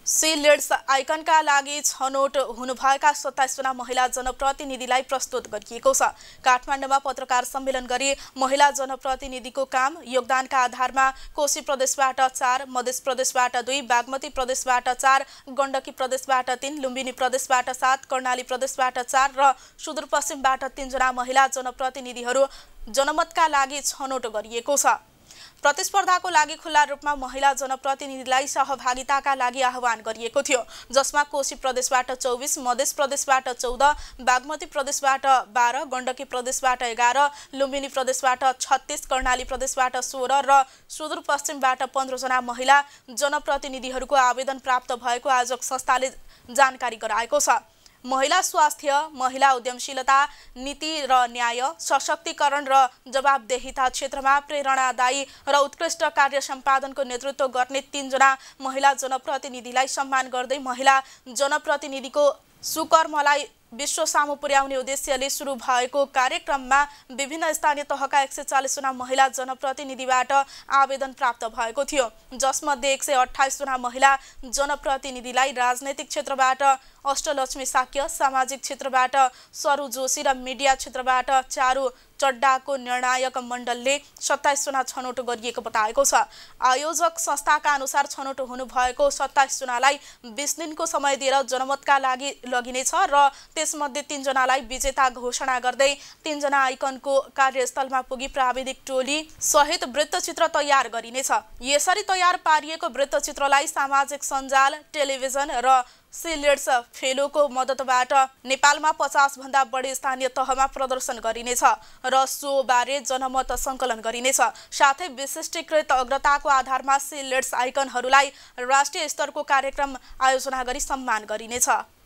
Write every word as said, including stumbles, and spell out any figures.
C leads आइकनका लागि छनौट हुनुभएका सत्ताइस जना महिला जनप्रतिनिधिलाई प्रस्तुत गरिएको छ। काठमाडौँमा पत्रकार सम्मेलन गरी महिला जनप्रतिनिधिको काम योगदानका आधारमा कोशी प्रदेशबाट चार, मध्य प्रदेशबाट दुई, बागमती प्रदेशबाट चार, गण्डकी प्रदेशबाट तीन, लुम्बिनी प्रदेशबाट सात, कर्णाली प्रदेशबाट चार र सुदूरपश्चिमबाट तीन जना महिला जनप्रतिनिधिहरू जनमतका लागि छनौट गरिएको छ। प्रतिस्पर्धाको लागि खुल्ला रूपमा महिला जनप्रतिनिधिलाई सहभागिताका लागि आह्वान गरिएको थियो, जसमा कोशी प्रदेशबाट चौबिस, मध्य प्रदेशबाट चौध, बागमती प्रदेशबाट बाह्र, गण्डकी प्रदेशबाट एघार, लुम्बिनी प्रदेशबाट छत्तीस, कर्णाली प्रदेशबाट सोह्र र सुदूरपश्चिमबाट पन्ध्र जना महिला जनप्रतिनिधिहरूको आवेदन प्राप्त भएको आयोजक संस्थाले जानकारी गराएको छ। महिला स्वास्थ्य, महिला उद्यमशीलता, नीति र न्याय, सशक्तिकरण र जवाबदेहिता क्षेत्रमा प्रेरणादायी र उत्कृष्ट कार्य सम्पादनको नेतृत्व गर्ने तीन जना महिला जनप्रतिनिधिलाई सम्मान गर्दै महिला जनप्रतिनिधिको सुकर्मलाई विश्व सामु पुर्याउने उद्देश्यले सुरु भएको कार्यक्रममा विभिन्न स्थानीय तहका एक सय चालीस जना महिला जनप्रतिनिधिबाट आवेदन प्राप्त भएको थियो, जसमध्ये एक सय अठाइस जना महिला जनप्रतिनिधिलाई राजनैतिक क्षेत्रबाट अष्टलक्ष्मी साक्य, सामाजिक क्षेत्रबाट सरू जोशी र मिडिया क्षेत्रबाट चारू चड्डाको निर्णायक मण्डलले सत्ताइस जना छनौट गरिएको बताएको छ। आयोजक संस्थाका अनुसार छनौट हुनुभएको सत्ताइस जनालाई बीस दिनको समय दिएर जनमतका लागि लगिनेछ र त्यसमध्ये तीन जनालाई विजेता घोषणा गर्दै तीन जना आइकनको कार्यस्थलमा पुगी प्राविधिक टोली सहित वृत्तचित्र तयार गरिनेछ। यसरी तयार पारिएको वृत्तचित्रलाई सामाजिक सञ्जाल, टेलिभिजन र सी लिड्स फेलोको मद्दतबाट नेपालमा पचास भन्दा बढी स्थानीय तहमा प्रदर्शन गरिनेछ र सोबारे जनमत सङ्कलन गरिनेछ। साथै विशिष्टीकृत अग्रताको आधारमा सी लिड्स आइकनहरूलाई राष्ट्रिय स्तरको कार्यक्रम आयोजना गरी सम्मान गरिनेछ।